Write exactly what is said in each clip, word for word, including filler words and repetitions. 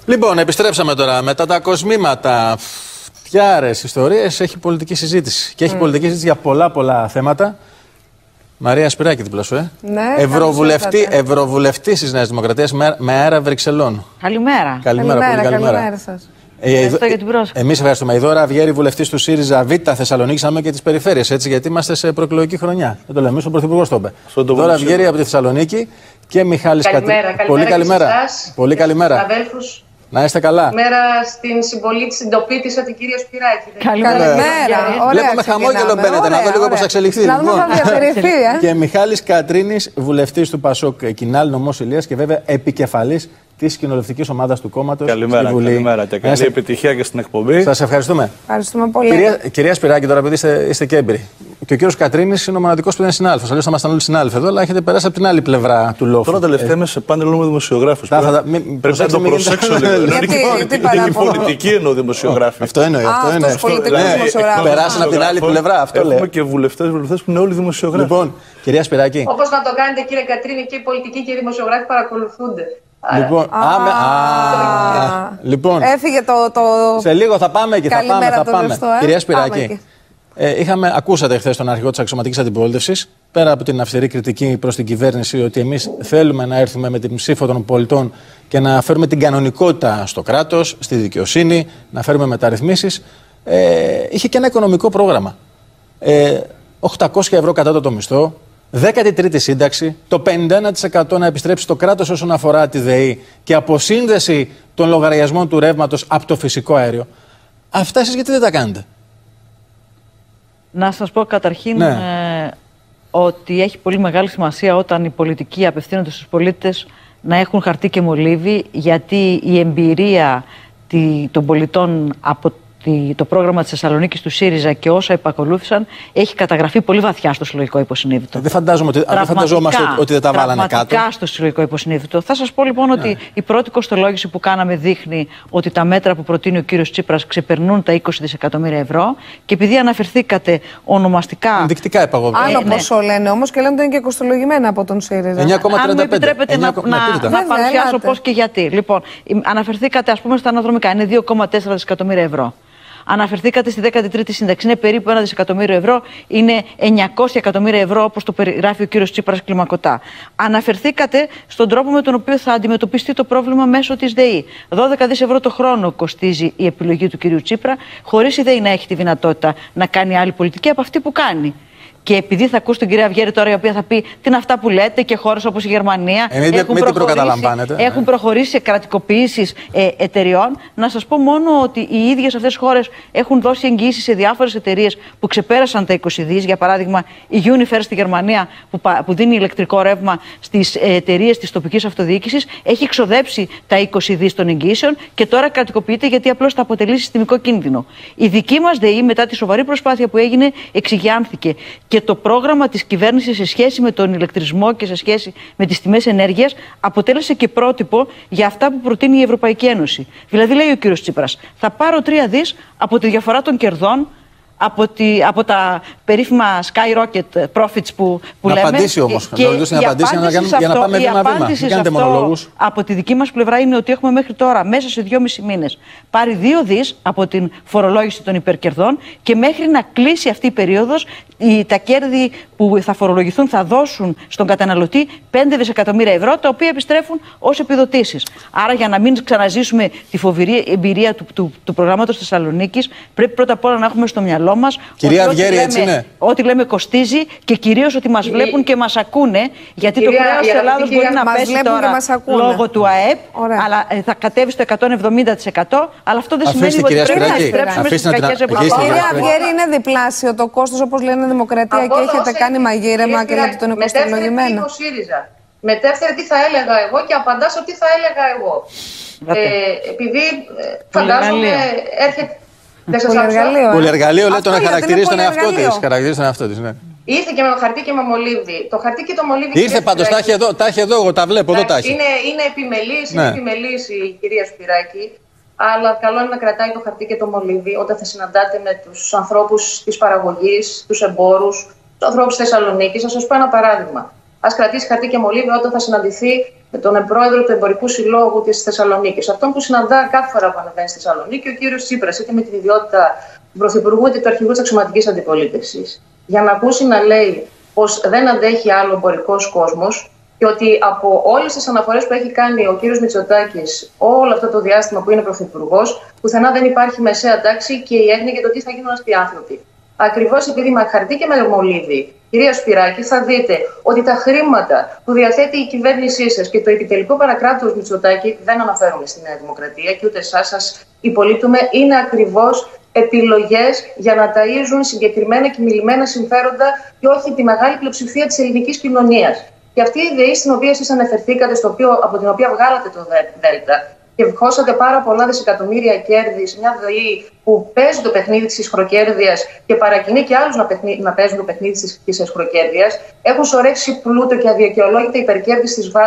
Λοιπόν, επιστρέψαμε τώρα. Μετά τα κοσμήματα, φτιάρες, ιστορίες, έχει πολιτική συζήτηση. Και έχει mm. πολιτική συζήτηση για πολλά πολλά θέματα. Μαρία Σπυράκη, δίπλα σου, ε. Ναι, Ευρωβουλευτή, Ευρωβουλευτής της Νέας Δημοκρατίας με, με αέρα Βρυξελών. Καλημέρα. Καλημέρα, καλημέρα, πολύ καλημέρα. καλημέρα σας. Ε, Ευχαριστώ για την πρόσκληση. Εμείς ευχαριστούμε. Η Δώρα Αυγέρη, βουλευτής του ΣΥΡΙΖΑ Β Θεσσαλονίκη, αλλά και της περιφέρειας, έτσι, γιατί είμαστε σε προεκλογική χρονιά. Δεν το λέμε, εμείς ο Πρωθυπουργός το είπε. Δώρα Αυγέρη από τη Θεσσαλονίκη και Μιχάλης Κατρίνης. Καλημέρα, Πολύ καλημέρα. Εσάς, πολύ καλημέρα. Αδέλφους. Να είστε καλά. Καλημέρα στην συμπολίτη, συντοπίτησα την κυρία Σπυράκη. Καλημέρα. Βλέπουμε χαμόγελο μπαίνετε, να δω λίγο πώς θα εξελιχθεί. Να δούμε θα διαφορηθεί, ε. Και Μιχάλης Κατρίνης, βουλευτής του Πασόκ Κινάλ, νομός Ηλίας και βέβαια επικεφαλής της κοινοβουλευτικής ομάδας του κόμματος. Καλημέρα, στη Βουλή. καλημέρα και καλή επιτυχία και στην εκπομπή. Σας ευχαριστούμε. Ευχαριστούμε πολύ. Κυρία, κυρία Σπυράκη, τώρα επειδή είστε, είστε και έμπειροι. Και ο κύριος Κατρίνης είναι ο μοναδικός που είναι συνάδελφος. Αλλιώς θα ήμασταν όλοι συνάδελφοι εδώ, αλλά έχετε περάσει από την άλλη πλευρά του λόφου. Τώρα τελευταία είμαι σε πάνελ με δημοσιογράφους. Θα, θα, μην, πρέπει να το προσέξω λίγο. Είναι πολιτική εννοώ δημοσιογράφοι. Αυτό εννοεί. Αυτό είναι. Περάσαν από την άλλη πλευρά. Αυτό λέει. Έχουμε και βουλευτές που είναι όλοι δημοσιογράφοι. Λοιπόν, κυρία Σπυράκη. Όπως να το κάνετε, κύριε Κατρίνη, και οι πολιτικοί και οι δημοσιογράφοι παρακολουθούνται. Λοιπόν, α, άμε, α, λοιπόν, έφυγε το, το... σε λίγο θα πάμε εκεί, θα πάμε, θα πάμε. Ζεστό, ε? Κυρία Σπυράκη, ε, είχαμε, ακούσατε χθες τον αρχηγό της αξιωματικής αντιπολίτευσης, πέρα από την αυστηρή κριτική προς την κυβέρνηση ότι εμείς θέλουμε να έρθουμε με την ψήφο των πολιτών και να φέρουμε την κανονικότητα στο κράτος, στη δικαιοσύνη, να φέρουμε μεταρρυθμίσεις, ε, είχε και ένα οικονομικό πρόγραμμα. Ε, οκτακόσια ευρώ κατώτατο μισθό, δέκατη τρίτη σύνταξη, το πενήντα ένα τοις εκατό να επιστρέψει στο κράτος όσον αφορά τη ΔΕΗ και αποσύνδεση των λογαριασμών του ρεύματος από το φυσικό αέριο. Αυτά εσείς γιατί δεν τα κάνετε? Να σας πω καταρχήν ναι. ε, ότι έχει πολύ μεγάλη σημασία όταν οι πολιτικοί απευθύνονται στους πολίτες να έχουν χαρτί και μολύβι, γιατί η εμπειρία τη, των πολιτών από το πρόγραμμα της Θεσσαλονίκης του ΣΥΡΙΖΑ και όσα επακολούθησαν έχει καταγραφεί πολύ βαθιά στο συλλογικό υποσυνείδητο. Δεν φαντάζομαι, δεν φανταζόμαστε ότι δεν τα βάλανε κάτω. Πραγματικά στο συλλογικό υποσυνείδητο. Θα σας πω λοιπόν ότι ναι. η πρώτη κοστολόγηση που κάναμε δείχνει ότι τα μέτρα που προτείνει ο κύριος Τσίπρας ξεπερνούν τα είκοσι δισεκατομμύρια ευρώ και επειδή αναφερθήκατε ονομαστικά. Ενδεικτικά επαγγελματικά. Άλλο ε, ναι. ποσό λένε όμως και λένε ότι είναι και κοστολογημένα από τον ΣΥΡΙΖΑ. εννιά κόμμα τριάντα πέντε. Αν μου επιτρέπετε εννιά, να, ναι, να, να παρουσιάσω πώς και γιατί. Λοιπόν, αναφερθήκατε ας πούμε στα αναδρομικά, είναι δύο κόμμα τέσσερα δισεκατομμύρια ευρώ. Αναφερθήκατε στη δέκατη τρίτη σύνταξη, είναι περίπου ένα δισεκατομμύριο ευρώ, είναι εννιακόσια εκατομμύρια ευρώ όπως το περιγράφει ο κύριος Τσίπρας κλιμακωτά. Αναφερθήκατε στον τρόπο με τον οποίο θα αντιμετωπιστεί το πρόβλημα μέσω της ΔΕΗ. δώδεκα δισεκατομμύρια ευρώ το χρόνο κοστίζει η επιλογή του κυρίου Τσίπρα, χωρίς η ΔΕΗ να έχει τη δυνατότητα να κάνει άλλη πολιτική από αυτή που κάνει. Και επειδή θα ακούσω την κυρία Αυγέρη τώρα, η οποία θα πει τι είναι αυτά που λέτε και χώρες όπως η Γερμανία ε, μην, έχουν, μην προχωρήσει, έχουν ναι. προχωρήσει σε κρατικοποιήσεις ε, εταιριών, να σας πω μόνο ότι οι ίδιες αυτές τις χώρες έχουν δώσει εγγυήσεις σε διάφορες εταιρείες που ξεπέρασαν τα είκοσι δις. Για παράδειγμα, η Unifer στη Γερμανία, που, που δίνει ηλεκτρικό ρεύμα στις εταιρείες της τοπικής αυτοδιοίκησης, έχει ξοδέψει τα είκοσι δις των εγγυήσεων και τώρα κρατικοποιείται γιατί απλώς θα αποτελεί συστημικό κίνδυνο. Η δική μας ΔΕΗ, μετά τη σοβαρή προσπάθεια που έγινε, εξηγιάνθηκε. Και το πρόγραμμα της κυβέρνησης σε σχέση με τον ηλεκτρισμό και σε σχέση με τις τιμές ενέργειας αποτέλεσε και πρότυπο για αυτά που προτείνει η Ευρωπαϊκή Ένωση. Δηλαδή, λέει ο κύριος Τσίπρας, θα πάρω τρία δις από τη διαφορά των κερδών, από, τη, από τα περίφημα skyrocket profits που, που να λέμε. Απαντήσει όμως. Και, να και η απαντήσει απάντηση για να, για να πάμε βήμα-βήμα. Μην κάνετε μονολόγους. Από τη δική μας πλευρά είναι ότι έχουμε μέχρι τώρα, μέσα σε δυόμισι μήνες, πάρει δύο δις από την φορολόγηση των υπερκερδών και μέχρι να κλείσει αυτή η περίοδος, οι, τα κέρδη που θα φορολογηθούν θα δώσουν στον καταναλωτή πέντε δισεκατομμύρια ευρώ, τα οποία επιστρέφουν ως επιδοτήσεις. Άρα, για να μην ξαναζήσουμε τη φοβερή εμπειρία του, του, του προγράμματος Θεσσαλονίκης, πρέπει πρώτα απ' όλα να έχουμε στο μυαλό μας Κυρία Αυγέρη, έτσι είναι. Ό,τι λέμε κοστίζει και κυρίως ότι μας βλέπουν και μας ακούνε, γιατί κυρία, το χρέος της Ελλάδος μπορεί να πέσει τώρα λόγω του ΑΕΠ, αλλά ε, θα κατέβει στο εκατόν εβδομήντα τοις εκατό, αλλά αυτό δεν Αφήστε, σημαίνει ότι πρέπει να επιστρέψουμε στις κακές εποχές. Κυρία Αυγέρη, είναι διπλάσιο το κόστος, όπως λένε Δημοκρατία, και έχετε κάνει μαγείρεμα και λέτε τον οικοστολογημένο. Μετέφερε τι θα έλεγα εγώ και απαντάς ότι θα έλεγα εγώ. Επειδή φαντάζομαι έρχεται. Πολυεργαλείο, λέει, το να χαρακτηρίζει τον εαυτό της. Χαρακτηρίζει τον εαυτό της, ναι. Ήρθε και με χαρτί και με μολύβι. Το χαρτί και το μολύβι. Ήρθε πάντως, τα έχει εδώ, τα έχει εδώ, εγώ τα βλέπω, εδώ τα έχει. Είναι, είναι επιμελής, ναι. είναι επιμελής η κυρία Σπυράκη. Αλλά καλό είναι να κρατάει το χαρτί και το μολύβι όταν θα συναντάτε με τους ανθρώπους της παραγωγής, τους εμπόρους, τους ανθρώπους της Θεσσαλονίκης. Θα σας πω ένα παράδειγμα. Ας κρατήσει χαρτί και μολύβι όταν θα συναντηθεί με τον πρόεδρο του Εμπορικού Συλλόγου της Θεσσαλονίκης, αυτόν που συναντά κάθε φορά που ανεβαίνει στη Θεσσαλονίκη, ο κύριος Τσίπρας, είτε με την ιδιότητα του Πρωθυπουργού είτε του Αρχηγού της Αξιωματικής Αντιπολίτευσης, για να ακούσει να λέει πως δεν αντέχει άλλο εμπορικός κόσμος και ότι από όλες τις αναφορές που έχει κάνει ο κύριος Μητσοτάκης όλο αυτό το διάστημα που είναι πρωθυπουργός, πουθενά δεν υπάρχει μεσαία τάξη και η έννοια για το τι θα γίνουν αυτοί οι άνθρωποι. Ακριβώς επειδή με χαρτί και με μολύβι, κυρία Σπυράκη, θα δείτε ότι τα χρήματα που διαθέτει η κυβέρνησή σας και το επιτελικό παρακράτος Μητσοτάκη δεν αναφέρουμε στη Νέα Δημοκρατία και ούτε εσάς σας υπολείπτουμε, είναι ακριβώς επιλογές για να ταΐζουν συγκεκριμένα και μιλημένα συμφέροντα και όχι τη μεγάλη πλειοψηφία της ελληνικής κοινωνίας. Και αυτή η ΔΕΗ στην οποία εσείς αναφερθήκατε, στο οποίο, από την οποία βγάλατε το ΔΕΛΤΑ και χώσατε πάρα πολλά δισεκατομμύρια κέρδη σε μια ΔΕΗ που παίζει το παιχνίδι της ισχροκέρδειας και παρακινεί και άλλους να, παιχνί, να παίζουν το παιχνίδι της, της ισχροκέρδειας, έχουν σωρεύσει πλούτο και αδικαιολόγητα υπερκέρδη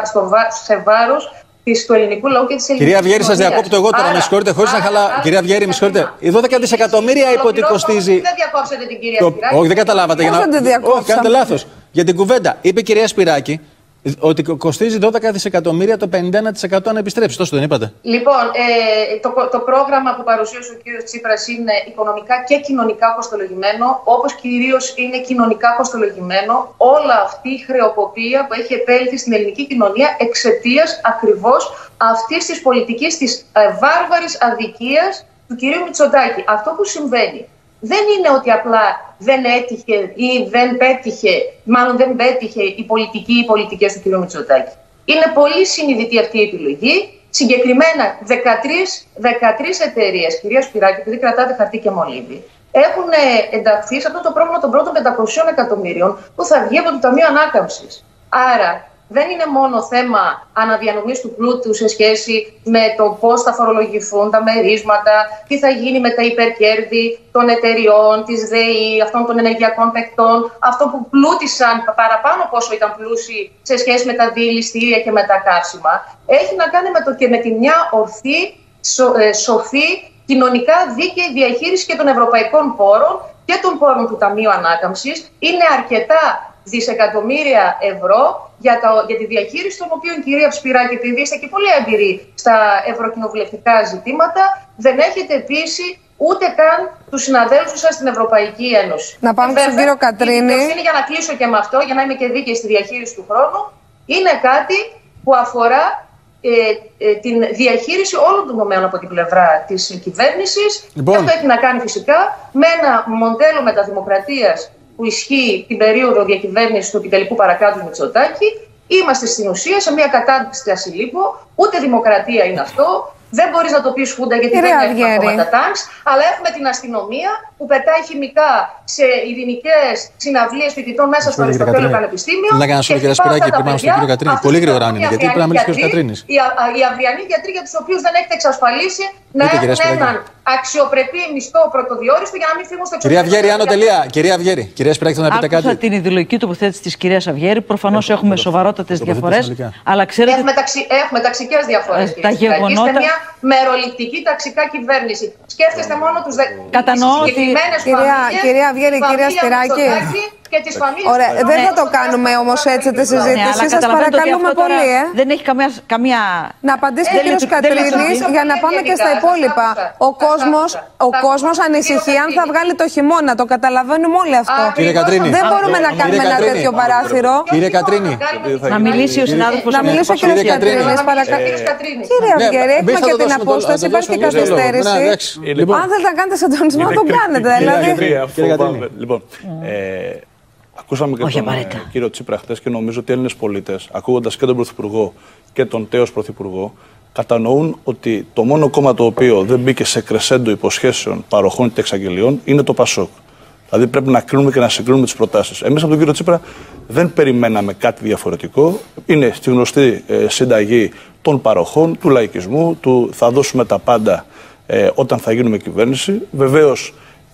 σε βάρος του ελληνικού λαού και της ελληνικής Κυρία Βιέρη, σας διακόπτω εγώ τώρα, με συγχωρείτε, χωρίς να χαλά. Κυρία Βιέρη, με συγχωρείτε. Οι δώδεκα δισεκατομμύρια είπε ότι κοστίζει. Δεν διακόψετε την κυρία το... Σπυράκη. Όχι, δεν καταλάβατε. Για να... Όχι, κάνετε λάθος. Για την κουβέντα. Είπε η κυρία Σπυράκη ότι κοστίζει δώδεκα δισεκατομμύρια το πενήντα ένα τοις εκατό αν επιστρέψει. Τόσο δεν είπατε? Λοιπόν, ε, το, το πρόγραμμα που παρουσίασε ο κύριος Τσίπρας είναι οικονομικά και κοινωνικά κοστολογημένο, όπως κυρίως είναι κοινωνικά κοστολογημένο όλα αυτή η χρεοκοπία που έχει επέλθει στην ελληνική κοινωνία εξαιτίας ακριβώς αυτής της πολιτικής της ε, βάρβαρης αδικίας του κυρίου Μητσοτάκη. Αυτό που συμβαίνει δεν είναι ότι απλά δεν έτυχε ή δεν πέτυχε, μάλλον δεν πέτυχε η πολιτική ή οι πολιτικές του κ. Μητσοτάκη. Είναι πολύ συνειδητή αυτή η επιλογή. Συγκεκριμένα δεκατρείς, δεκατρείς εταιρείες, κυρία Σπυράκη, επειδή κρατάτε χαρτί και μολύβι, έχουν ενταχθεί σε αυτό το πρόγραμμα των πρώτων πεντακοσίων εκατομμύριων που θα βγει από το Ταμείο Ανάκαμψης. Άρα, δεν είναι μόνο θέμα αναδιανομής του πλούτου σε σχέση με το πώς θα φορολογηθούν τα μερίσματα, τι θα γίνει με τα υπερκέρδη των εταιριών, της ΔΕΗ, αυτών των ενεργειακών παικτών, αυτό που πλούτησαν παραπάνω πόσο ήταν πλούσιοι σε σχέση με τα διελιστήρια και με τα καύσιμα. Έχει να κάνει με το και με τη μια ορθή, σο, ε, σοφή, κοινωνικά δίκαιη διαχείριση και των ευρωπαϊκών πόρων και των πόρων του Ταμείου Ανάκαμψης. Είναι αρκετά δισεκατομμύρια ευρώ για, το, για τη διαχείριση των οποίων, κυρία Σπυράκη, επειδή είστε και πολύ έμπειροι στα ευρωκοινοβουλευτικά ζητήματα, δεν έχετε πείσει ούτε καν τους συναδέλφους σας στην Ευρωπαϊκή Ένωση. Να πάμε Βέβαια, στον κύριο Κατρίνη. Είναι για να κλείσω και με αυτό, για να είμαι και δίκαιη στη διαχείριση του χρόνου, είναι κάτι που αφορά ε, ε, την διαχείριση όλων των τομέων από την πλευρά της κυβέρνησης. Λοιπόν. Και αυτό έχει να κάνει φυσικά με ένα μοντέλο μεταδημοκρατίας που ισχύει την περίοδο διακυβέρνησης του επιτελικού παρακράτους Μητσοτάκη. Είμαστε στην ουσία σε μια κατάσταση λίπο, ούτε δημοκρατία είναι αυτό. Δεν μπορείς να το πεις φούντα γιατί δεν έχουμε ακόμα τα τάγκς, αλλά έχουμε την αστυνομία που πετάει χημικά σε ειρηνικές συναυλίες φοιτητών μέσα στο Αριστοτέλειο Πανεπιστήμιο. Να κάνω σχόλιο, κυρία Σπυράκη, πριν πάμε στον κύριο Κατρίνη. Πολύ γρήγορα αν είναι, γιατί πρέπει να μιλήσει ο κύριος Κατρίνης. Οι αυριανοί γιατροί για τους οποίους δεν έχετε εξασφαλίσει να έχουν έναν αξιοπρεπή μισθό πρωτοδιόριστο για να μην φύγουν στο εξωτερικό. Κυρία Αυγέρη, άνω τελεία. Κυρία Αυγέρη, κυρία Σπυράκη, θα να πείτε κάτι? Άκουσα την ιδεολογική τοποθέτηση της κυρίας Αυγέρη. Προφανώς έχουμε σοβαρότατες διαφορές. Αλλά ξέρετε. Έχουμε ταξικές διαφορές. Τα γεγονότα. Είστε μια μεροληπτική ταξικά κυβέρνηση. Σκέφτεστε μόνο τους συγκεκριμένες φαμίλιες. Κυρία Αυγέρη, κυρία Σπυράκη. Και τις φαμίλιες. Ωραία, δεν θα το κάνουμε όμως έτσι τη συζήτηση. Σας παρακαλούμε πολύ. Ε. Δεν έχει καμία. καμία... Να απαντήσει και ο κύριος Κατρίνης για να πάμε και στα υπόλοιπα. Ο κόσμος, ο κόσμος ανησυχεί αν θα βγάλει το χειμώνα. Το καταλαβαίνουμε όλοι αυτό. Δεν μπορούμε να κάνουμε ένα τέτοιο παράθυρο. Κύριε Κατρίνη. Να μιλήσει ο συνάδελφος. Να μιλήσει ο κύριος Κατρίνης, παρακαλώ. Κύριε Αυγέρη, έχουμε και την απόσταση. Υπάρχει και καθυστέρηση. Αν θέλετε να κάνετε συντονισμό, το κάνετε. Λοιπόν. Ακούσαμε και Όχι τον απαραίτητα. κύριο Τσίπρα χτες και νομίζω ότι οι Έλληνες πολίτες, ακούγοντας και τον Πρωθυπουργό και τον τέος Πρωθυπουργό, κατανοούν ότι το μόνο κόμμα το οποίο δεν μπήκε σε κρεσέντο υποσχέσεων, παροχών και εξαγγελιών είναι το ΠΑΣΟΚ. Δηλαδή πρέπει να κρίνουμε και να συγκρίνουμε τις προτάσεις. Εμείς από τον κύριο Τσίπρα δεν περιμέναμε κάτι διαφορετικό. Είναι στη γνωστή ε, συνταγή των παροχών, του λαϊκισμού, του θα δώσουμε τα πάντα ε, όταν θα γίνουμε κυβέρνηση. Βεβαίως,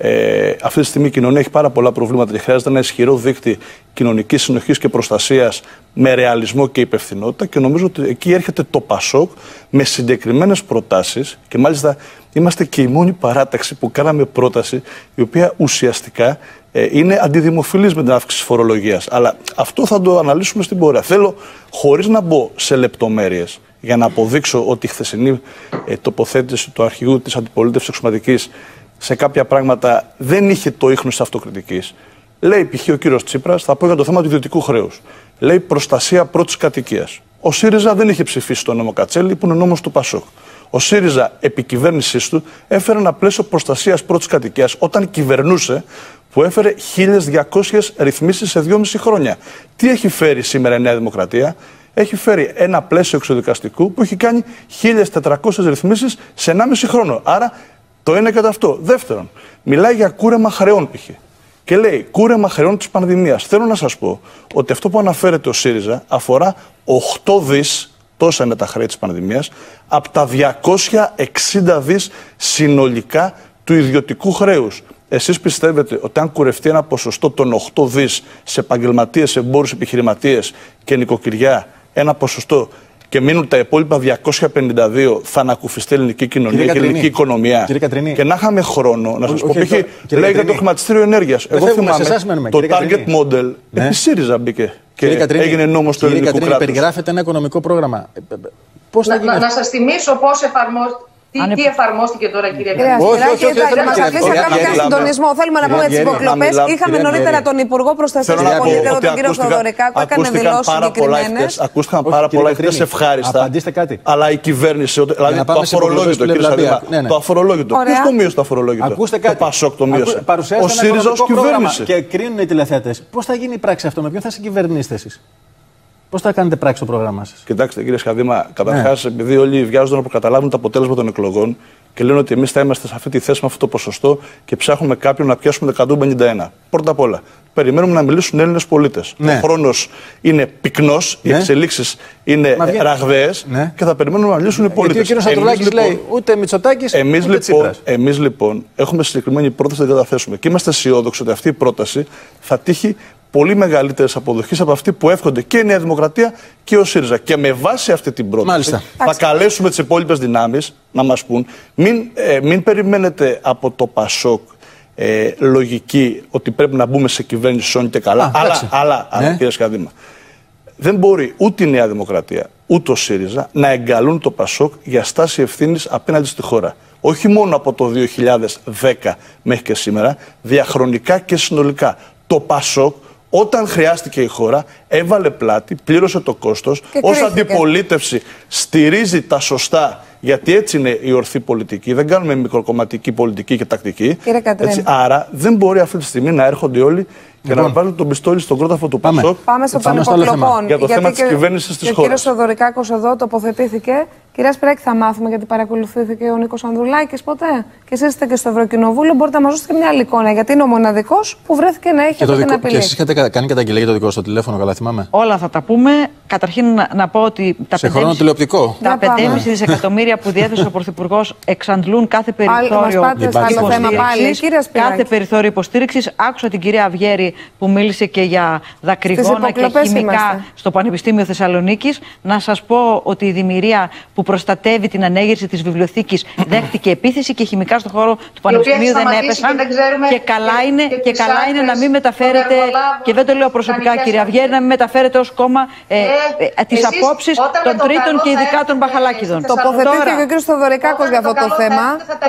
Ε, αυτή τη στιγμή η κοινωνία έχει πάρα πολλά προβλήματα και χρειάζεται ένα ισχυρό δίκτυο κοινωνικής συνοχής και προστασίας με ρεαλισμό και υπευθυνότητα. Και νομίζω ότι εκεί έρχεται το Πασόκ με συγκεκριμένες προτάσεις. Και μάλιστα είμαστε και η μόνη παράταξη που κάναμε πρόταση η οποία ουσιαστικά ε, είναι αντιδημοφιλής με την αύξηση φορολογίας. Αλλά αυτό θα το αναλύσουμε στην πορεία. Θέλω, χωρίς να μπω σε λεπτομέρειες, για να αποδείξω ότι η χθεσινή ε, τοποθέτηση του αρχηγού της αντιπολίτευσης εξωματικής σε κάποια πράγματα δεν είχε το ίχνος της αυτοκριτικής. Λέει π.χ. ο κύριος Τσίπρας, θα πω για το θέμα του ιδιωτικού χρέους. Λέει προστασία πρώτης κατοικίας. Ο ΣΥΡΙΖΑ δεν είχε ψηφίσει τον νόμο Κατσέλη, που είναι ο νόμος του Πασόκ. Ο ΣΥΡΙΖΑ, επί κυβέρνησής του, έφερε ένα πλαίσιο προστασίας πρώτης κατοικίας όταν κυβερνούσε, που έφερε χίλιες διακόσιες ρυθμίσεις σε δυόμιση χρόνια. Τι έχει φέρει σήμερα η Νέα Δημοκρατία? Έχει φέρει ένα πλαίσιο εξοδικαστικού που έχει κάνει χίλιες τετρακόσιες ρυθμίσεις σε ενάμιση χρόνο. Άρα το ένα κατά αυτό. Δεύτερον, μιλάει για κούρεμα χρεών π.χ. Και λέει κούρεμα χρεών της πανδημίας. Θέλω να σας πω ότι αυτό που αναφέρεται ο ΣΥΡΙΖΑ αφορά οκτώ δις, τόσα είναι τα χρέη της πανδημίας, από τα διακόσια εξήντα δις συνολικά του ιδιωτικού χρέους. Εσείς πιστεύετε ότι αν κουρευτεί ένα ποσοστό των οκτώ δις σε επαγγελματίες, εμπόρους, επιχειρηματίες και νοικοκυριά, ένα ποσοστό, και μείνουν τα υπόλοιπα διακόσια πενήντα δύο, θα ανακουφιστεί η ελληνική κοινωνία και η ελληνική οικονομία? Και να είχαμε χρόνο να σας πω, π.χ. λέει για το χρηματιστήριο ενέργειας. Εγώ θυμάμαι το target model επί ΣΥΡΙΖΑ μπήκε και έγινε νόμος του ελληνικού κράτους. Περιγράφεται ένα οικονομικό πρόγραμμα. Πώς θα γίνει? Να σας θυμίσω πώς εφαρμόζεται. Τι, Αν... τι εφαρμόστηκε τώρα, κυρία Κύριε Σπυράκη, θα μας αφήσει να κάνουμε και συντονισμό. Θέλουμε να πούμε τις υποκλοπές. Είχαμε νωρίτερα τον Υπουργό Προστασίας του Πολίτη, τον κύριο Θοδωρικά, που έκανε δηλώσεις συγκεκριμένες. Ακούστηκαν πάρα πολλά εχθές ευχάριστα. Απαντήστε κάτι. Αλλά η κυβέρνηση, δηλαδή το αφορολόγητο, κύριε Σαδήμα, το αφορολόγητο. Ποιος το μείωσε το αφορολόγητο? Ακούστε κάτι. Το Πασόκ το μείωσε. Ο ΣΥΡΙΖΑ ως κυβέρνηση. Και κρίνουν οι τηλεθεατές. Πώς θα γίνει η πράξη αυτό, με ποιον θα συγκυβερνήσετε εσείς? Πώς θα κάνετε πράξη το πρόγραμμά σας? Κοιτάξτε, κύριε Σχαδήμα, καταρχάς, ναι. επειδή όλοι βιάζονται να προκαταλάβουν το αποτέλεσμα των εκλογών και λένε ότι εμείς θα είμαστε σε αυτή τη θέση με αυτό το ποσοστό και ψάχνουμε κάποιον να πιάσουμε το εκατόν πενήντα ένα. Πρώτα απ' όλα, περιμένουμε να μιλήσουν Έλληνες πολίτες. Ναι. Ο χρόνος είναι πυκνός, ναι. οι εξελίξεις είναι ραγδαίες, ναι. και θα περιμένουμε να μιλήσουν οι πολίτες. Γιατί ο κύριος Ανδρουλάκης λοιπόν, λέει ούτε Μητσοτάκης, εμείς, ούτε λοιπόν, Τσίπρας. Εμείς λοιπόν έχουμε συγκεκριμένη πρόταση να την καταθέσουμε και είμαστε αισιόδοξοι ότι αυτή η πρόταση θα τύχει πολύ μεγαλύτερες αποδοχές από αυτή που εύχονται και η Νέα Δημοκρατία και ο ΣΥΡΙΖΑ. Και με βάση αυτή την πρόταση Μάλιστα. θα καλέσουμε τις υπόλοιπες δυνάμεις να μας πούν, μην, ε, μην περιμένετε από το Πασόκ ε, λογική ότι πρέπει να μπούμε σε κυβέρνηση σώνη και καλά. Α, αλλά, αλλά, αλλά ναι. κύριε Σκαδήμα, δεν μπορεί ούτε η Νέα Δημοκρατία ούτε ο ΣΥΡΙΖΑ να εγκαλούν το Πασόκ για στάση ευθύνης απέναντι στη χώρα. Όχι μόνο από το δύο χιλιάδες δέκα μέχρι και σήμερα, διαχρονικά και συνολικά. Το Πασόκ, όταν χρειάστηκε η χώρα, έβαλε πλάτη, πλήρωσε το κόστος, ως αντιπολίτευση στηρίζει τα σωστά, γιατί έτσι είναι η ορθή πολιτική. Δεν κάνουμε μικροκομματική πολιτική και τακτική. Έτσι, άρα δεν μπορεί αυτή τη στιγμή να έρχονται όλοι και λοιπόν, να βάλουν τον πιστόλι στον κρόταφο του Πασόκ. Πάμε στο πανυποκλοπών. Για το θέμα της κυβέρνησης της χώρας. Ο κύριος Θοδωρικάκος εδώ τοποθετήθηκε. Κυρία Σπυράκη, θα μάθουμε γιατί παρακολουθήθηκε ο Νίκος Ανδρουλάκης ποτέ? Και εσείς είστε και στο Ευρωκοινοβούλιο, μπορείτε να μας δώσετε και μια άλλη εικόνα. Γιατί είναι ο μοναδικός που βρέθηκε να έχει αυτή την απειλή. Και εσείς είχατε κάνει καταγγελία για το δικό στο τηλέφωνο, καλά θυμάμαι? Όλα θα τα πούμε. Καταρχήν να, να πω ότι τα σε χρόνο τηλεοπτικό. Τα πέντε κόμμα πέντε δισεκατομμύρια που διέθεσε ο Πρωθυπουργός εξαντλούν κάθε περιθώριο υποστήριξης. Κάθε περιθώριο υποστήριξης. Άκουσα την κυρία Αυγέρη που μίλησε και για δακρυγόνα και χημικά είμαστε. στο Πανεπιστήμιο Θεσσαλονίκης. Να σας πω ότι η Δημηρία που προστατεύει την ανέγερση της βιβλιοθήκης δέχτηκε επίθεση και χημικά στον χώρο του Πανεπιστημίου δεν έπεσαν. Και, και καλά είναι, και και καλά είναι να μην μεταφέρετε, και δεν το λέω προσωπικά κυρία Αυγέρη, να μην μεταφέρετε ως κόμμα ε, ε, ε, τις απόψεις των τρίτων και ειδικά των μπαχαλάκιδων. Τοποθετήθηκε και ο κ. Θοδωρικάκος για αυτό το θέμα.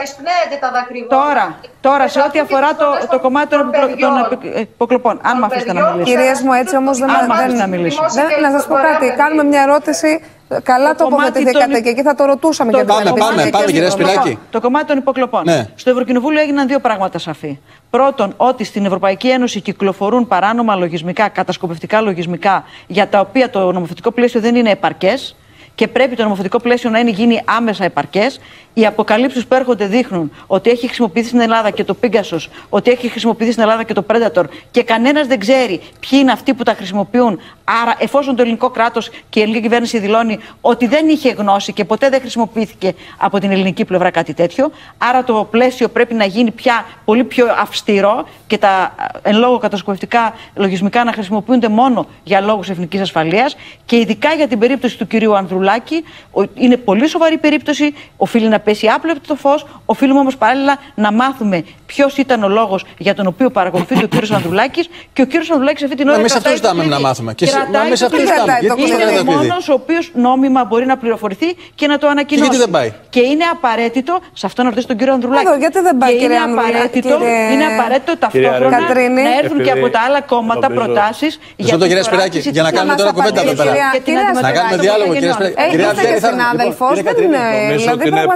Τώρα, τώρα σε ό,τι αφορά το, το κομμάτι των υποκλοπών, αν με αφήσετε να μιλήσω. Κυρίες μου, έτσι όμως δεν με αφήσετε να μιλήσω. Να σας πω κάτι, κάνουμε μια ερώτηση. Καλά τοποθετηθήκατε και εκεί θα το ρωτούσαμε για την Πάμε, πάμε, πάμε, κυρία Σπυράκη. Το κομμάτι των υποκλοπών. Ναι. Στο Ευρωκοινοβούλιο έγιναν δύο πράγματα σαφή. Πρώτον, ότι στην Ευρωπαϊκή Ένωση κυκλοφορούν παράνομα λογισμικά, κατασκοπευτικά λογισμικά, για τα οποία το νομοθετικό πλαίσιο δεν είναι επαρκές και πρέπει το νομοθετικό πλαίσιο να είναι γίνει άμεσα επαρκές. Οι αποκαλύψεις που έρχονται δείχνουν ότι έχει χρησιμοποιηθεί στην Ελλάδα και το Pegasus, ότι έχει χρησιμοποιηθεί στην Ελλάδα και το Predator και κανένας δεν ξέρει ποιοι είναι αυτοί που τα χρησιμοποιούν. Άρα, εφόσον το ελληνικό κράτος και η ελληνική κυβέρνηση δηλώνει ότι δεν είχε γνώση και ποτέ δεν χρησιμοποιήθηκε από την ελληνική πλευρά κάτι τέτοιο, άρα το πλαίσιο πρέπει να γίνει πια πολύ πιο αυστηρό και τα εν λόγω κατασκοπευτικά λογισμικά να χρησιμοποιούνται μόνο για λόγους εθνικής ασφαλείας. Και ειδικά για την περίπτωση του κυρίου Ανδρουλάκη, είναι πολύ σοβαρή περίπτωση, οφείλει να πέσει άπλευτο το φως, οφείλουμε όμως παράλληλα να μάθουμε ποιος ήταν ο λόγος για τον οποίο παρακολουθείται ο κύριος Ανδρουλάκης και ο κύριος Ανδρουλάκης αυτή την ώρα. Εμείς αυτό ζητάμε να μάθουμε. Και εμείς αυτό ζητάμε. Είναι ο μόνος ο οποίος νόμιμα μπορεί να πληροφορηθεί και να το ανακοινώσει. Και γιατί δεν πάει. Και είναι απαραίτητο, σε αυτό να ρωτήσω τον κύριο Ανδρουλάκη. Εδώ, γιατί δεν πάει, και κύριε είναι απαραίτητο, κύριε... είναι απαραίτητο ταυτόχρονα Κατρίνη, να έρθουν επειδή... και από τα άλλα κόμματα προτάσεις για τον κύριο Σπυράκη, για να κάνουμε τώρα κουβέντα εδώ πέρα. Να κάνουμε διάλογο, κύριε Σπυράκη. Είστε και συνάδελφος, δεν είναι. Νομίζω ότι είναι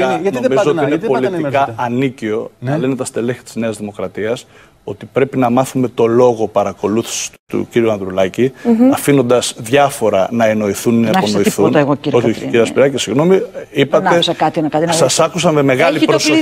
πολιτικά πολιτικά ανίκιο να λένε τα στελέχη της Νέας Δημοκρατίας ότι πρέπει να μάθουμε το λόγο παρακολούθησης του κύριου Ανδρουλάκη, mm-hmm. αφήνοντας διάφορα να εννοηθούν ή να απονοηθούν. Όχι, κύριε Σπυράκη, συγγνώμη, είπατε. Σας άκουσα με μεγάλη προσοχή.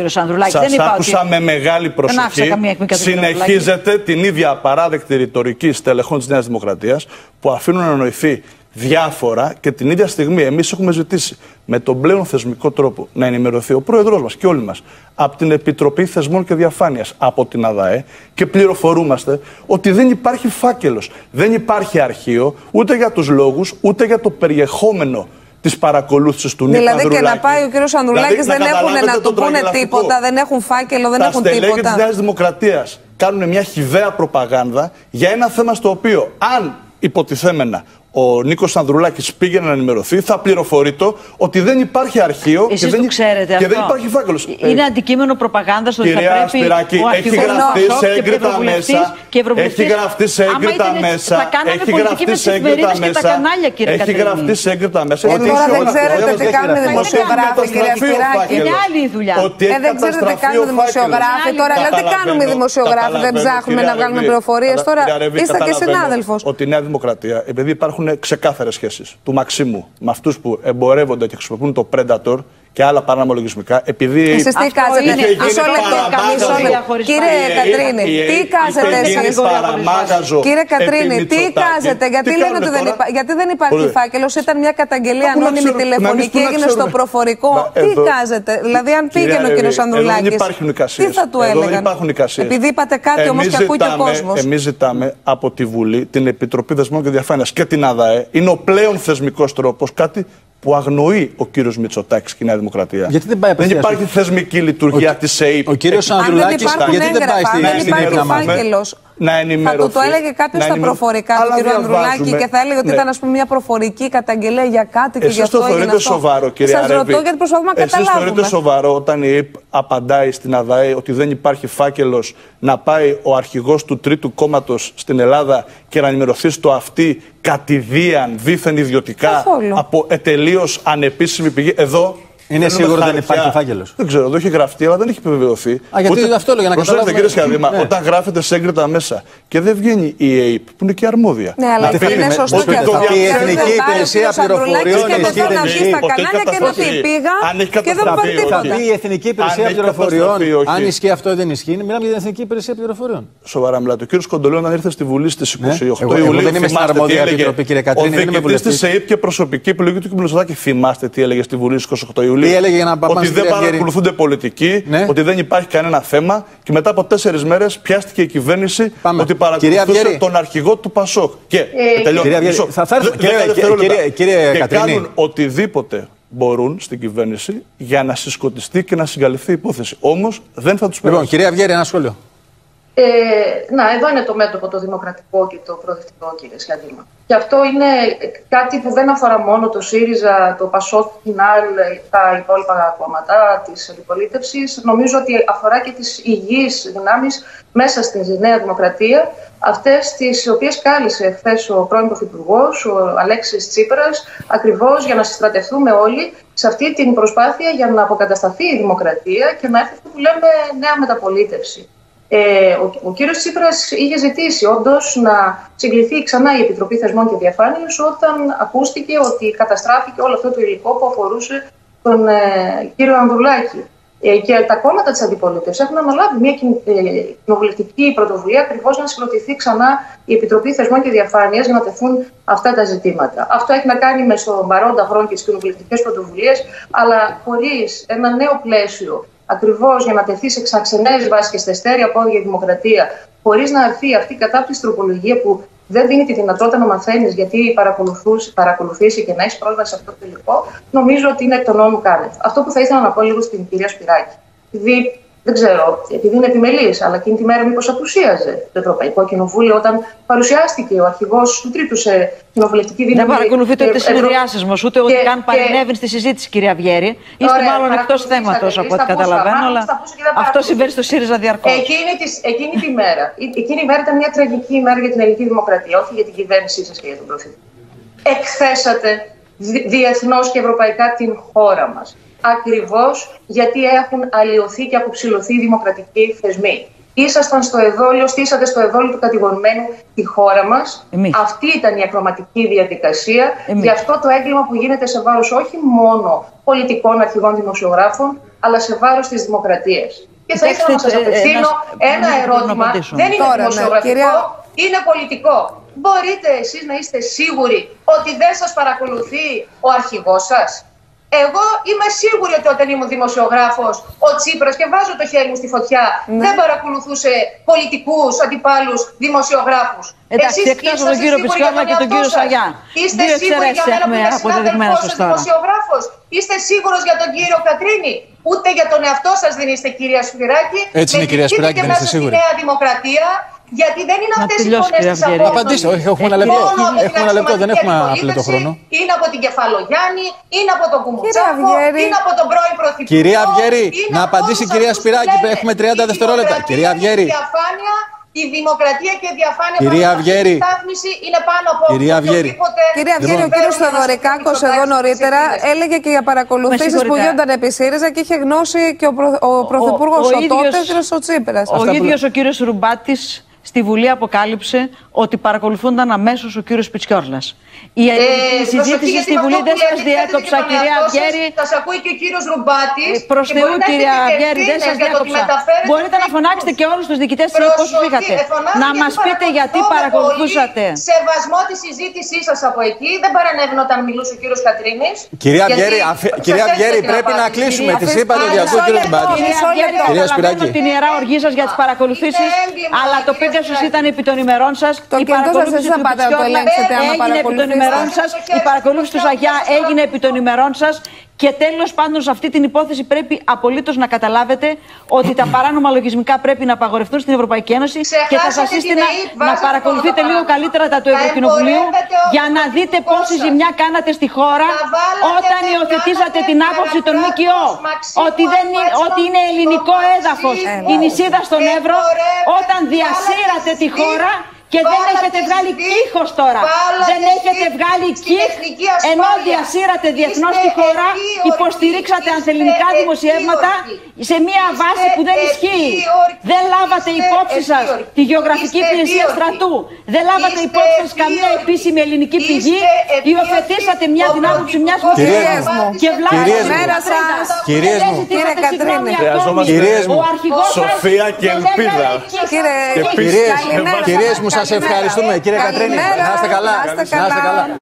Σας άκουσα με μεγάλη προσοχή. Συνεχίζετε την ίδια απαράδεκτη ρητορική στελεχών της Νέας Δημοκρατίας που αφήνουν να εννοηθεί διάφορα και την ίδια στιγμή εμείς έχουμε ζητήσει με τον πλέον θεσμικό τρόπο να ενημερωθεί ο πρόεδρός μας και όλοι μας από την Επιτροπή Θεσμών και Διαφάνειας, από την ΑΔΑΕ, και πληροφορούμαστε ότι δεν υπάρχει φάκελος, δεν υπάρχει αρχείο ούτε για τους λόγους ούτε για το περιεχόμενο της παρακολούθησης του Νίκου Ανδρουλάκη. Δηλαδή και να πάει ο κύριος Ανδρουλάκης, δηλαδή, δεν έχουν να του πούνε τίποτα, δεν έχουν φάκελο, δεν τα έχουν τίποτα. Τα στελέχη της Νέας Δημοκρατίας κάνουν μια χυδαία προπαγάνδα για ένα θέμα στο οποίο, αν υποτιθέμενα ο Νίκος Ανδρουλάκης πήγαινε να ενημερωθεί, θα πληροφορείτο ότι δεν υπάρχει αρχείο. Εσείς και, δεν, το ξέρετε και αυτό. δεν υπάρχει φάκελος. Είναι αντικείμενο προπαγάνδας στο ότι θα πρέπει Σπυράκη, ο έχει γραφτεί σε έγκριτα μέσα. Έχει γραφτεί σε έγκριτα μέσα. Έχει γραφτεί σε έγκριτα μέσα. Έχει γραφτεί σε έγκριτα μέσα. Τώρα δεν ξέρετε τι κάνουν οι δημοσιογράφοι, κυρία Σπυράκη. Είναι άλλη η δουλειά. Δεν ξέρετε τι κάνουν οι δημοσιογράφοι. Τώρα λέω τι κάνουμε οι δημοσιογράφοι, δεν ψάχνουμε να βγάλουμε πληροφορίες. Τώρα είστε και συνάδελφος. Ότι η Νέα Δημοκρατία, επειδή υπάρχουν ξεκάθαρες σχέσεις του Μαξίμου με αυτούς που εμπορεύονται και χρησιμοποιούν το Predator και άλλα παράνομα λογισμικά, επειδή. Εσείς τι κάζετε, μισό λεπτό. Κύριε Κατρίνη, τι κάζετε εσείς. Κύριε Κατρίνη, τι κάζετε, γιατί λένε ότι δεν υπάρχει, γιατί δεν υπάρχει φάκελος, ήταν μια καταγγελία ανώνυμη τηλεφωνική, έγινε στο προφορικό. Τι κάζετε, δηλαδή αν πήγαινε ο κύριος Ανδρουλάκης, τι θα του έλεγαν. Επειδή είπατε κάτι όμως και ακούει και ο κόσμος. Εμείς ζητάμε από τη Βουλή, την Επιτροπή Θεσμών και Διαφάνειας και την ΑΔΑΕ, είναι ο πλέον θεσμικός τρόπος, κάτι που αγνοεί ο κύριος Μητσοτάκης και η Νέα Δημοκρατία. Γιατί δεν πάει δεν υπάρχει θεσμική λειτουργία της ΕΕΠ. Ο κύριος Ανδρουλάκης, γιατί δεν πάει στην Ελλάδα. Να ενημερωθεί. Θα το, το έλεγε κάποιος στα προφορικά του κ. Ανδρουλάκη και θα έλεγε ότι ναι. ήταν, ας πούμε, μια προφορική καταγγελία για κάτι και εσείς γι' αυτό έγινε αυτό. Σοβαρό, κύριε Σας ρωτώ γιατί προσπαθούμε να καταλάβουμε. Εσείς θεωρείτε σοβαρό όταν η ΕΕΠ απαντάει στην ΑΔΑΕ ότι δεν υπάρχει φάκελος να πάει ο αρχηγός του τρίτου κόμματος στην Ελλάδα και να ενημερωθεί στο αυτή κατηδίαν, δίθεν ιδιωτικά, καθόλου, από τελείως ανεπίσημη πηγή. Εδώ. Είναι σίγουρο ότι δεν υπάρχει φάκελος. Δεν ξέρω, εδώ έχει γραφτεί, αλλά δεν έχει επιβεβαιωθεί. Α, γιατί ούτε... αυτό έλεγα να καταλάβουμε. Κύριε Σχαδήμα, ναι. όταν γράφεται σε έγκριτα μέσα και δεν βγαίνει η ΕΕΠ, που είναι και αρμόδια. Ναι, αλλά δεν είναι σωστό και αυτό. Η Εθνική Υπηρεσία Πληροφοριών ισχύει. Και δεν πάει τίποτα. Η Εθνική Υπηρεσία Πληροφοριών, αν ισχύει αυτό ή δεν ισχύει, μιλάμε για την Εθνική Υπηρεσία Πληροφοριών. Σοβαρά μιλάτε. Ο κ. Κοντολέου, όταν ήρθε στη Βουλή στις είκοσι οκτώ Ιουλίου, δεν είμαι στην αρμόδια επιτροπή, κύριε Κατρίνη. Ο διοικητής της ΕΕΠ και προσωπική επιλογή του κ. Μητσοτάκη, θυμάστε τι έλεγε στη Βουλή στις είκοσι οκτώ Ιουλίου. Τι έλεγε για να πάμε. Ότι δεν παρακολουθούνται πολιτικοί, ναι. ότι δεν υπάρχει κανένα θέμα και μετά από τέσσερις μέρες πιάστηκε η κυβέρνηση πάμε. ότι παρακολουθούσε τον αρχηγό του Πασόκ. Και ε, τελειώνει. Θα, θα έρθω. Κύριε, κύριε, κύριε και Κατρίνη. κάνουν οτιδήποτε μπορούν στην κυβέρνηση για να συσκοτιστεί και να συγκαλυφθεί η υπόθεση. Όμως δεν θα τους περάσει. Λοιπόν, κυρία Βιέρη, ένα σχόλιο. Ε, να, εδώ είναι το μέτωπο το δημοκρατικό και το προοδευτικό, κύριε Σχαδήμα. Και αυτό είναι κάτι που δεν αφορά μόνο το ΣΥΡΙΖΑ, το ΠΑΣΟΚ, την ΑΛ, τα υπόλοιπα κόμματα της αντιπολίτευσης. Νομίζω ότι αφορά και τις υγιείς δυνάμεις μέσα στην Νέα Δημοκρατία, αυτές τις οποίες κάλεσε χθες ο πρώην Πρωθυπουργός, ο Αλέξης Τσίπρας, ακριβώς για να συστρατευτούμε όλοι σε αυτή την προσπάθεια για να αποκατασταθεί η δημοκρατία και να έρθει αυτό που λέμε νέα μεταπολίτευση. Ε, ο, ο κύριος Τσίπρας είχε ζητήσει όντως να συγκληθεί ξανά η Επιτροπή Θεσμών και Διαφάνειας όταν ακούστηκε ότι καταστράφηκε όλο αυτό το υλικό που αφορούσε τον ε, κύριο Ανδρουλάκη ε, και τα κόμματα της αντιπολίτευσης έχουν αναλάβει μια κοινοβουλευτική πρωτοβουλία ακριβώς να συγκροτηθεί ξανά η Επιτροπή Θεσμών και Διαφάνειας για να τεθούν αυτά τα ζητήματα. Αυτό έχει να κάνει με στον παρόντα χρόνο και τις κοινοβουλευτικές πρωτοβουλίες, αλλά χωρίς ένα νέο πλαίσιο ακριβώς για να τεθεί σε ξενές βάσεις και στα στέρεα πόδια η δημοκρατία, χωρίς να αρθεί αυτή η κατάπτυστη τροπολογία που δεν δίνει τη δυνατότητα να μαθαίνεις γιατί παρακολουθήσει και να έχεις πρόσβαση σε αυτό το υλικό, νομίζω ότι είναι εκ των νόμου κάνευ. Αυτό που θα ήθελα να πω λίγο στην κυρία Σπυράκη. Επειδή, δεν ξέρω, επειδή είναι επιμελής, αλλά εκείνη τη μέρα μήπως απουσίαζε το Ευρωπαϊκό Κοινοβούλιο όταν παρουσιάστηκε ο αρχηγός του τρίτου σε κοινοβουλευτική δύναμη. Δεν παρακολουθείτε ούτε τις συνεδριάσεις μας, ούτε ότι καν παρενέβη στη συζήτηση, κυρία Βιέρη. Είστε μάλλον εκτός θέματος από ό,τι καταλαβαίνω, αλλά αυτό συμβαίνει στο ΣΥΡΙΖΑ διαρκώς. Εκείνη, της, εκείνη τη μέρα, εκείνη η μέρα ήταν μια τραγική ημέρα για την ελληνική δημοκρατία, όχι για την κυβέρνησή σας και για τον Πρωθυπουργό. Εκθέσατε διεθνώς και ευρωπαϊκά την χώρα μας. Ακριβώς γιατί έχουν αλλοιωθεί και αποψηλωθεί οι δημοκρατικοί θεσμοί. Ήσασταν στο εδόλιο, στήσατε στο εδόλιο του κατηγορημένου τη χώρα μας. Εμείς. Αυτή ήταν η ακροματική διαδικασία. Εμείς. Γι' αυτό το έγκλημα που γίνεται σε βάρος όχι μόνο πολιτικών αρχηγών δημοσιογράφων, αλλά σε βάρος της δημοκρατίας. Και θα ήθελα να σας απευθύνω ένα ερώτημα. Δεν είναι δημοσιογραφικό, είναι πολιτικό. Μπορείτε εσείς να είστε σίγουροι ότι δεν σας παρακολουθεί ο αρχηγός σας? Εγώ είμαι σίγουρη ότι όταν ήμουν δημοσιογράφος, ο Τσίπρας, και βάζω το χέρι μου στη φωτιά, ναι, δεν παρακολουθούσε πολιτικούς, αντιπάλους, δημοσιογράφους. Εντάξει, εκτός από τον κύριο Πισκόλα και τον κύριο Σαγιά. Είστε σίγουροι για μένα που είναι συνάδελφός σας δημοσιογράφος? Είστε σίγουρος για τον κύριο Κατρίνη? Ούτε για τον εαυτό σας δεν είστε, κυρία Σπυράκη. Έτσι είναι, κυρία Σπυράκη, δεν είστε σίγουροι? Νέα Δημοκρατία. Γιατί δεν είναι αυτές οι φωνές της απόφασης. Απαντήστε, όχι, έχουμε ένα λεπτό. Έχουμε ένα λεπτό, δεν έχουμε απλό χρόνο. Είναι από την Κεφαλογιάννη, είναι από τον Κουμουτσάκο, είναι από τον πρώην Πρωθυπουργό. Κυρία Βιέρη, να απαντήσει η κυρία Σπυράκη, έχουμε τριάντα δευτερόλεπτα. Κυρία Βιέρη. Η δημοκρατία και η διαφάνεια κυρία Βιέρη, είναι πάνω από κυρία Βιέρη. Κυρία Βιέρη, ο κύριος Θεοδωρικάκος εδώ νωρίτερα έλεγε και για παρακολουθήσεις που γίνονταν επί ΣΥΡΙΖΑ και είχε γνώση και ο, προ, ο Πρωθυπουργός, ο, ο, ο, ο τότε, ο, ο Τσίπρας. Ο, ο ίδιος ο κύριος Ρουμπάτης στη Βουλή αποκάλυψε ότι παρακολουθούνταν αμέσως ο κύριος Πιτσιόρλας. Η, ε, η συζήτηση στη Βουλή δεν σας διέκοψα, κυρία Βιέρη. Σας ακούει και ο κύριος Ρουμбάτης. Προς Θεού, κυρία Βιέρη, δεν σας διέκοψα. Μπορείτε να φωνάξετε και όλους τους διοικητές της πώς πήγατε. Να μας πείτε γιατί παρακολουθούσατε. Σεβασμό τη συζήτησή σας από εκεί. Δεν παρανέβαινε όταν μιλούσε ο κύριος Κατρίνης. Κυρία Βιέρη, κυρία Βιέρη, πρέπει να κλείσουμε. Τη είπατε ότι ακούει ο κύριος Ρουμбάτης. Κυρία Σπυράκη, την ιερά οργή σας για τις παρακολουθήσεις, αλλά το Πέγασος ήταν επί των ημερών σας. Η παρακολούθηση του Πιτσιόρλα έγινε επί των ημερών σας. Η παρακολούθηση του Σαγιά έγινε επί των ημερών σας. Και τέλος πάντων, σε αυτή την υπόθεση πρέπει απολύτως να καταλάβετε ότι τα παράνομα λογισμικά πρέπει να απαγορευτούν στην Ευρωπαϊκή Ένωση. Και θα σας σύστηνα να παρακολουθείτε λίγο καλύτερα τα του Ευρωκοινοβουλίου για να δείτε πόση ζημιά κάνατε στη χώρα όταν υιοθετήσατε την άποψη των ΜΚΟ. Ότι, δεν είναι, ότι είναι ελληνικό έδαφος η νησίδα στον Εύρο, όταν διασύρατε τη χώρα. Και δεν έχετε βγάλει κύχος τώρα. Δεν έχετε βγάλει κύχ, ενώ διασύρατε διεθνώς τη χώρα, υποστηρίξατε ανθελληνικά δημοσιεύματα σε μια βάση που δεν ισχύει. Δεν λάβατε υπόψη σας τη γεωγραφική υπηρεσία στρατού. Δεν λάβατε υπόψη σας καμία επίσημη ελληνική πηγή. Υιοθετήσατε μια την άποψη μιας κυρίες μου, και βλάβατε. Κυρίες μου, κύριε Κατρίνη, κυρίες μου, Σοφία και ελπίδα. Κυρίες μου, σας ευχαριστούμε. Κύριε Κατρίνη, να είστε καλά. Να είστε καλά.